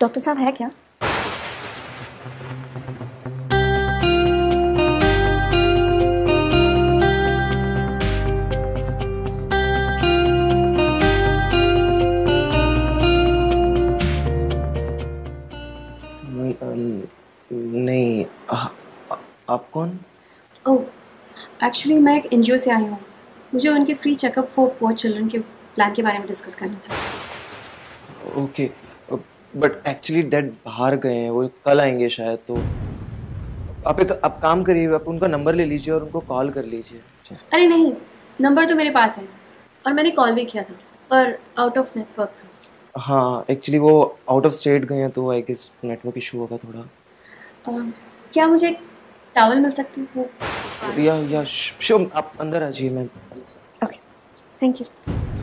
Doctor साहब है क्या? नहीं। आप कौन? ओह, एक्चुअली मैं एक एनजीओ से आई हूँ। मुझे उनके free checkup for poor children के प्लान के बारे में डिस्कस करना था। ओके, बट एक्चुअली डैड बाहर गए हैं, वो कल आएंगे शायद। तो आप काम करिए, आप उनका नंबर ले लीजिए और उनको कॉल कर लीजिए। अरे नहीं, नंबर तो मेरे पास है और मैंने कॉल भी किया था, पर आउट ऑफ नेटवर्क था। हाँ, एक्चुअली वो आउट ऑफ स्टेट गए हैं, तो आई गेस नेटवर्क इशू होगा थोड़ा। क्या मुझे एक टॉवल मिल सकती है? या श्योर, आप अंदर आ जाइए। मैं okay, thank you.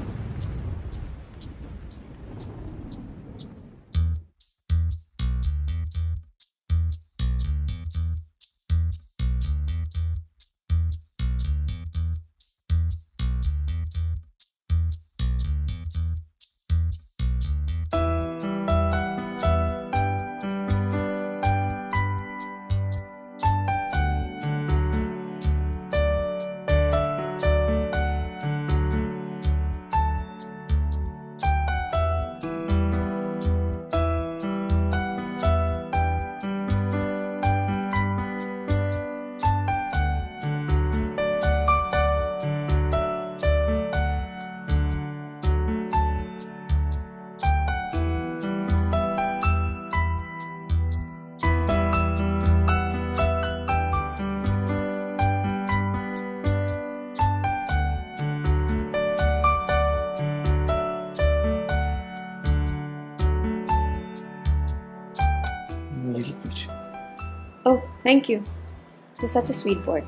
Oh, thank you. You're such a sweet boy.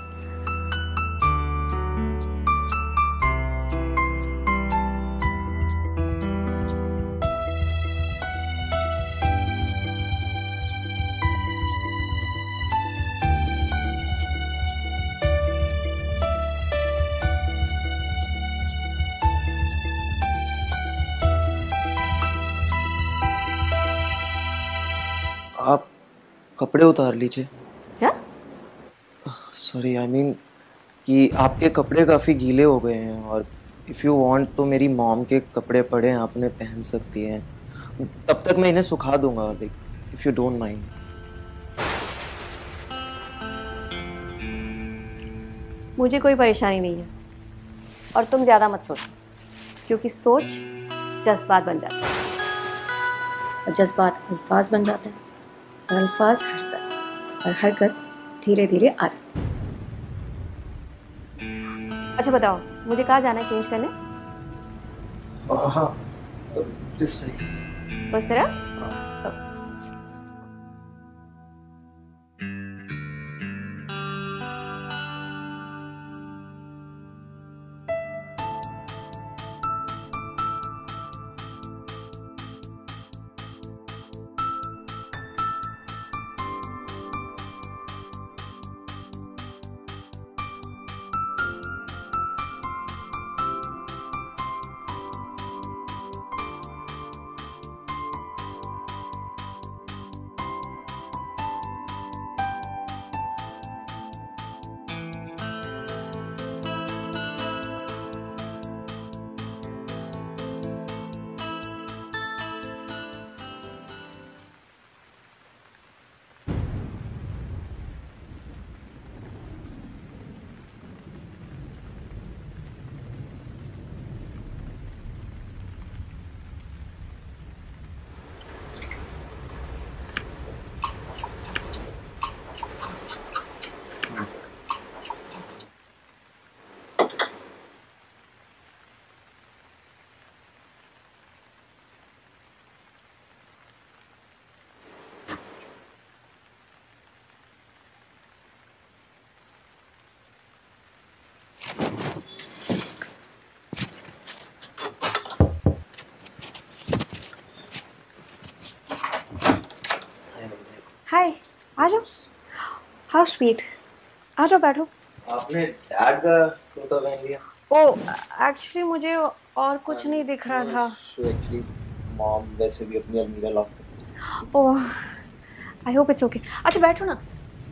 आप कपड़े उतार लीजिए। क्या? सॉरी, आई मीन कि आपके कपड़े काफ़ी गीले हो गए हैं, और इफ़ यू वांट तो मेरी मॉम के कपड़े पड़े हैं, आप उन्हें पहन सकती हैं। तब तक मैं इन्हें सुखा दूंगा, like if you don't mind. मुझे कोई परेशानी नहीं है और तुम ज़्यादा मत सोचो, क्योंकि सोच जज्बात बन जाता है और जज्बात अल्फाज बन जाते हैं और अल्फाज हरकत और हरकत धीरे धीरे आदत। अच्छा बताओ, मुझे कहाँ जाना है चेंज करने? हाँ, दिस उस तरह? हाय, आ जाओ। How sweet. आ जाओ, बैठो। आपने डैड का कुर्ता पहन लिया? ओ, एक्चुअली मुझे और कुछ नहीं दिख रहा था। एक्चुअली मॉम वैसे भी अपनी अलमीरा lock oh, I hope it's okay. अच्छा बैठो ना।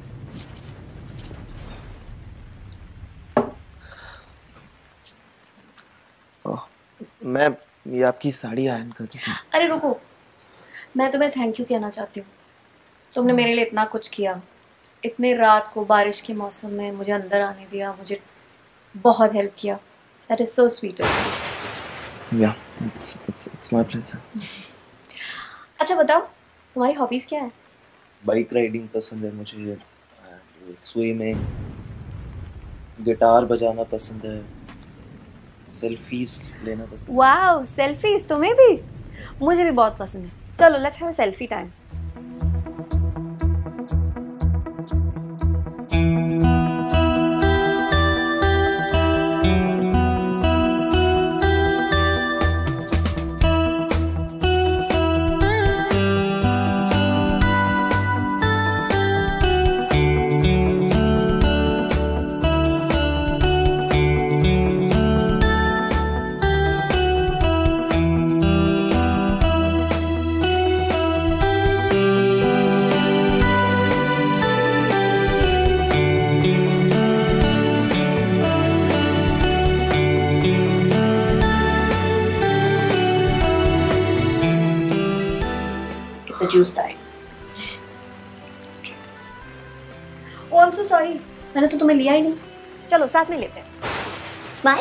मैं ये आपकी साड़ी आयरन कर दी थी। अरे रुको, मैं तुम्हें थैंक यू कहना चाहती हूँ। तुमने मेरे लिए इतना कुछ किया, इतने रात को बारिश के मौसम में मुझे अंदर आने दिया, मुझे बहुत हेल्प किया। That is so sweet of you. Yeah it's my pleasure. अच्छा बताओ, तुम्हारी हॉबीज क्या है? बाइक राइडिंग पसंद है मुझे, स्विमिंग, गिटार बजाना पसंद है, सेल्फीज लेना पसंद है। वाओ, सेल्फीज तुम्हें भी? मुझे भी बहुत पसंद है। चलो let's have a selfie time. It's a juice time. Oh, I'm so sorry. मैंने तो तुम्हें लिया ही नहीं। चलो साथ में लेते हैं। स्माइल।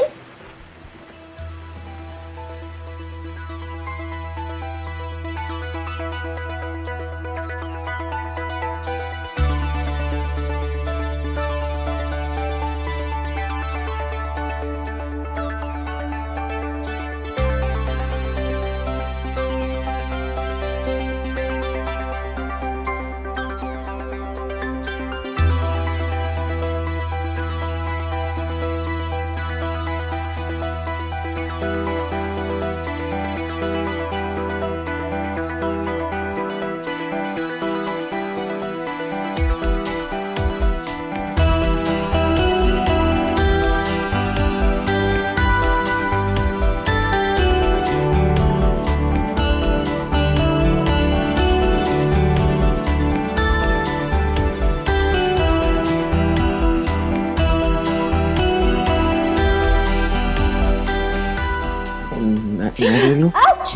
मैं ले लूं? Ouch!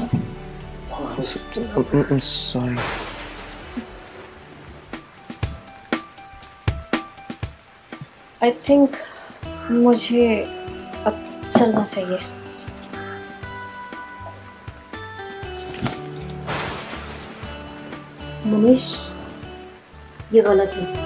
I'm sorry. I think मुझे अब चलना चाहिए। मनीष, ये गलत है।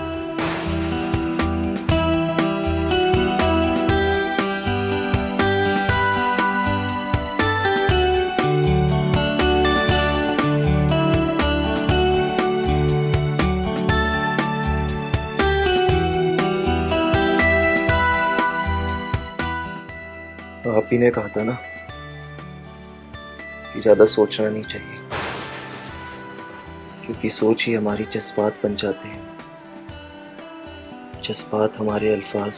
आप ही ने कहा था ना कि ज्यादा सोचना नहीं चाहिए, क्योंकि सोच ही हमारी जज्बात बन जाते हैं। जज्बात हमारे अल्फाज,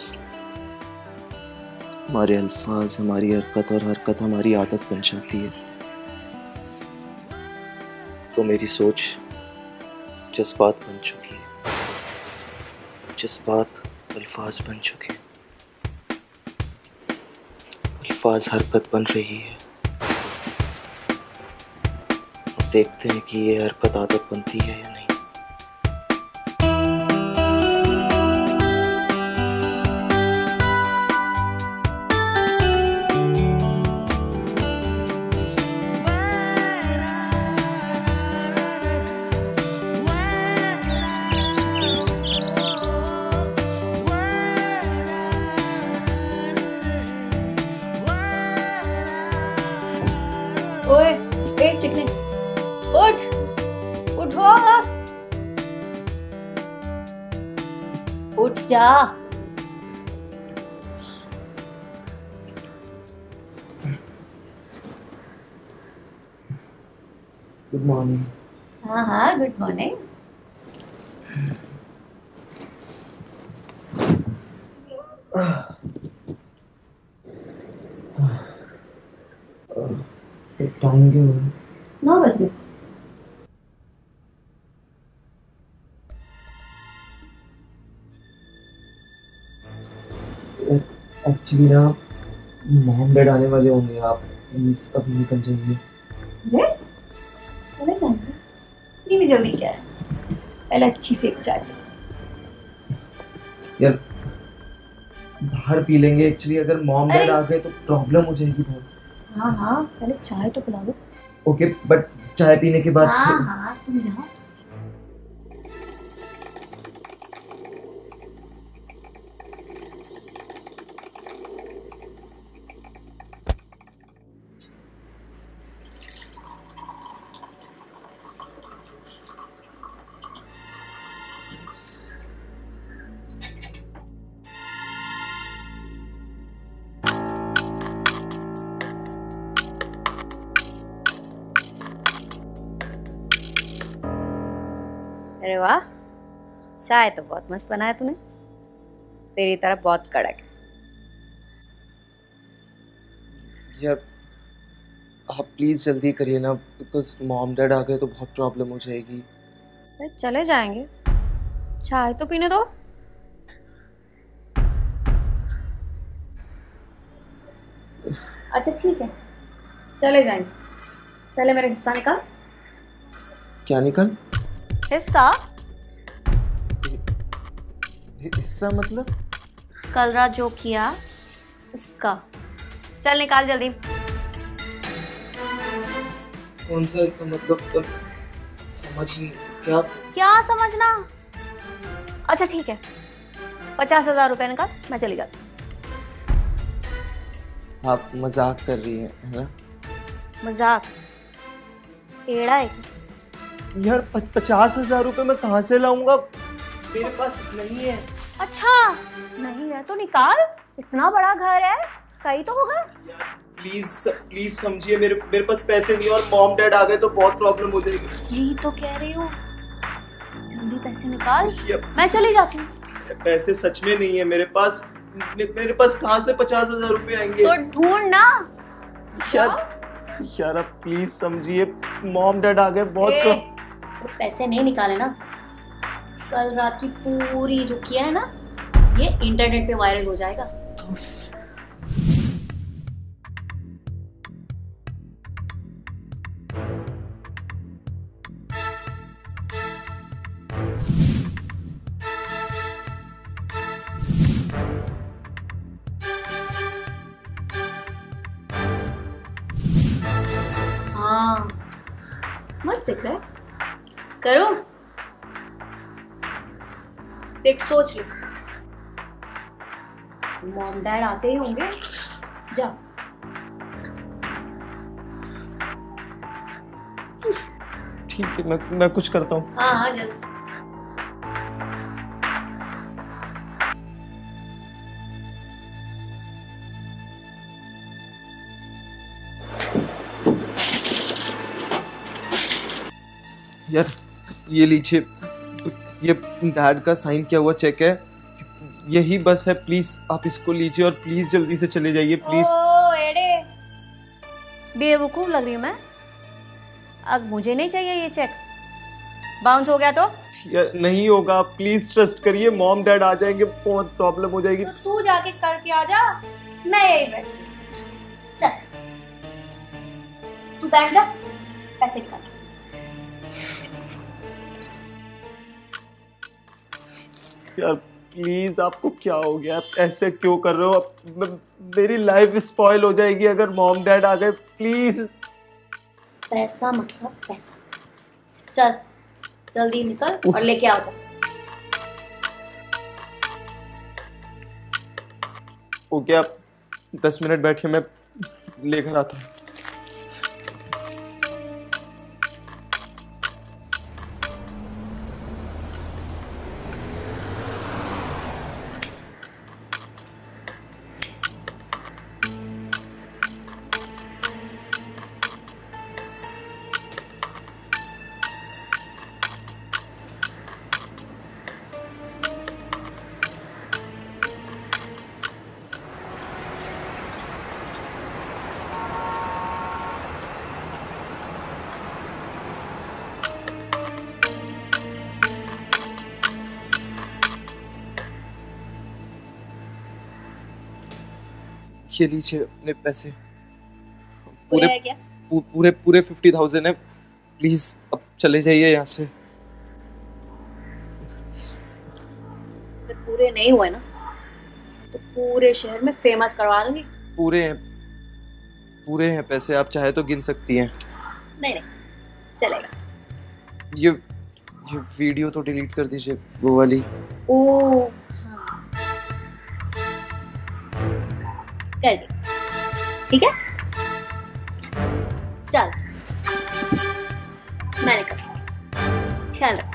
हमारी हरकत, और हरकत हमारी आदत बन जाती है। तो मेरी सोच जज्बात बन चुकी है, जज्बात अल्फाज बन चुके हैं, अल्फाज हरकत बन रही है। अब देखते हैं कि ये हरकत आदत बनती है या नहीं। ओए, एक चिकने, उठ, उठो, उठ जा। Good morning. हाँ हाँ, गुड मॉर्निंग। टाइम क्या हुआ? 9 बजे। एक्चुअली ना मॉम डैड आने वाले होंगे, आप प्लीज अभी निकल जाइए। चले जाएंगे, इतनी भी जल्दी क्या है? पहले अच्छी से एक चाय यार बाहर पी लेंगे, एक्चुअली अगर मॉम डैड आ गए तो प्रॉब्लम हो जाएगी बहुत। हाँ हाँ, पहले चाय तो पिला दो। ओके, बट चाय पीने के बाद हाँ हाँ, तुम जाओ। अरे वाह, चाय तो बहुत मस्त बनाया तूने। तेरी तरफ बहुत कड़क है। यार आप प्लीज जल्दी करिए ना, बिकॉज मॉम डैड आ गए तो बहुत प्रॉब्लम हो जाएगी। अरे चले जाएंगे, चाय तो पीने दो। अच्छा ठीक है, चले जाएंगे। पहले मेरा हिस्सा निकाल। क्या निकल? हिस्सा? हिस्सा मतलब? कल रात जो किया उसका। चल निकाल जल्दी। कौन सा हिस्सा मतलब? समझ नहीं। क्या क्या समझना? अच्छा ठीक है, 50,000 रुपए निकाल, मैं चली जाती। आप मजाक कर रही हैं, है ना? मजाक? एड़ा है क्या? यार 50,000 रुपए मैं कहाँ से लाऊंगा? मेरे पास नहीं है। अच्छा नहीं है तो निकाल, इतना बड़ा घर है, कहीं तो होगा। प्लीज समझिए, मेरे पास पैसे नहीं, और मॉम डैड आ गए तो बहुत प्रॉब्लम हो जाएगी। यही तो कह रही हूँ, जल्दी पैसे निकाल, मैं चली जाती हूँ। पैसे सच में नहीं है मेरे पास। मेरे पास कहाँ से 50,000 रुपए आएंगे? तो ढूंढ ना। यार आप प्लीज समझिए, मॉम डैड आ गए बहुत। तो पैसे नहीं निकाले ना, कल रात की पूरी जो किया है ना, ये इंटरनेट पे वायरल हो जाएगा। हाँ मस्त दिख रहा है, करो देख, सोच ले। मॉम डैड आते ही होंगे, जा। ठीक है, मैं कुछ करता हूँ। हाँ हाँ जल्दी। यार ये लीजिए, ये डैड का साइन किया हुआ चेक है, यही बस है। प्लीज आप इसको लीजिए और प्लीज जल्दी से चले जाइए प्लीज। ओ एड़े, बेवकूफ लग रही हूँ मैं? अब मुझे नहीं चाहिए ये चेक, बाउंस हो गया तो? यार नहीं होगा, प्लीज ट्रस्ट करिए, मॉम डैड आ जाएंगे, बहुत प्रॉब्लम हो जाएगी। तो तू जाके करके आ जा, मैं यही बैठ। चल तू बैंक जा, पैसे निकाल। यार प्लीज, आपको क्या हो गया? आप ऐसे क्यों कर रहे हो? मेरी लाइफ स्पॉइल हो जाएगी अगर मॉम डैड आ गए। प्लीज। पैसा मतलब पैसा। चल जल्दी निकल और लेके आओ। ओके, आप 10 मिनट बैठिए, मैं लेकर आता हूँ। ये लीजिए अपने पैसे। पूरे है क्या? पूरे पूरे 50,000 है। प्लीज अब चले जाइए यहाँ से। अगर पूरे नहीं हुए ना तो पूरे शहर में फेमस करवा दूंगी। पूरे हैं पैसे, आप चाहे तो गिन सकती हैं। नहीं चलेगा। ये वीडियो तो डिलीट कर दीजिए, वो वाली। ओ हाँ कर दी, ठीक है। चल मैंने कर, ख्याल रख।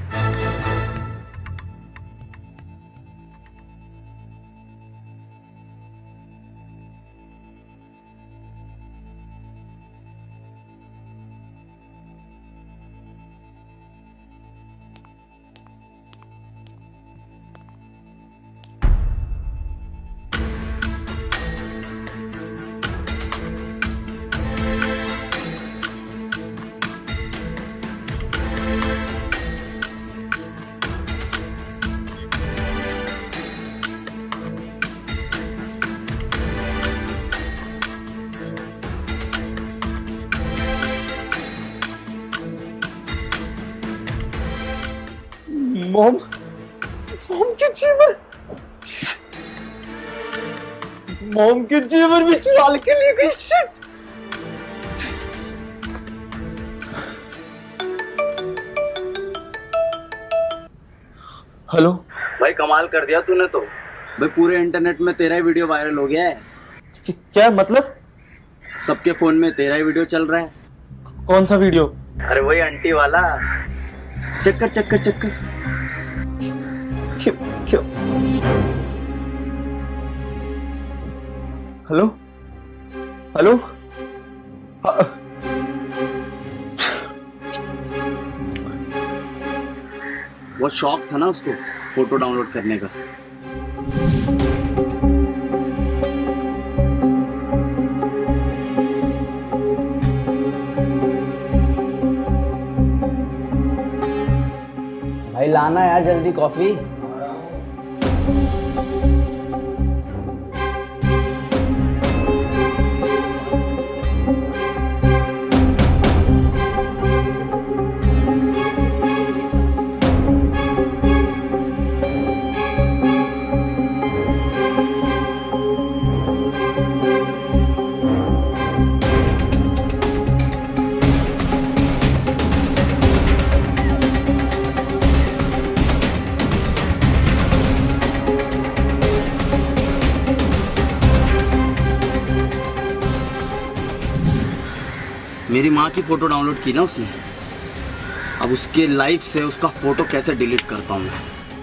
मॉम के जेवर भी चुरा के ले गई। शिट। हेलो भाई, कमाल कर दिया तूने तो। भाई पूरे इंटरनेट में तेरा ही वीडियो वायरल हो गया है। क्या मतलब? सबके फोन में तेरा ही वीडियो चल रहा है। कौन सा वीडियो? अरे वही आंटी वाला। चक्कर चक्कर चक्कर। क्यों? Hello hello. वो शौक था ना उसको फोटो डाउनलोड करने का। भाई लाना यार जल्दी कॉफी। मेरी माँ की फोटो डाउनलोड की ना उसने। अब उसके लाइफ से उसका फोटो कैसे डिलीट करता हूँ मैं।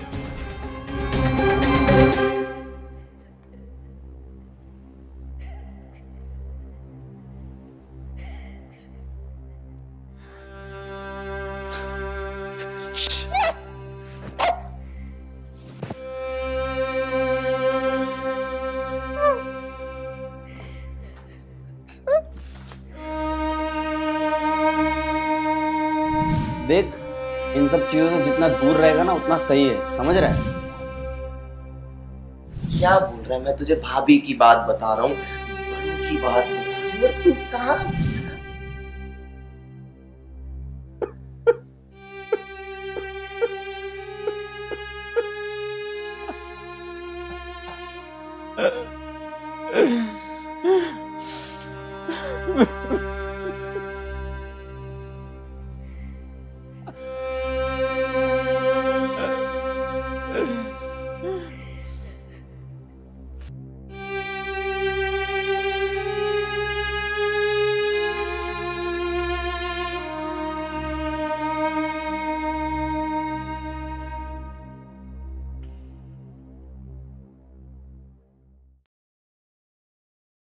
देख, इन सब चीजों से जितना दूर रहेगा ना उतना सही है, समझ रहा है? क्या बोल रहा है? मैं तुझे भाभी की बात बता रहा हूँ, बड़ों की बात बता रहा हूँ। तू कहाँ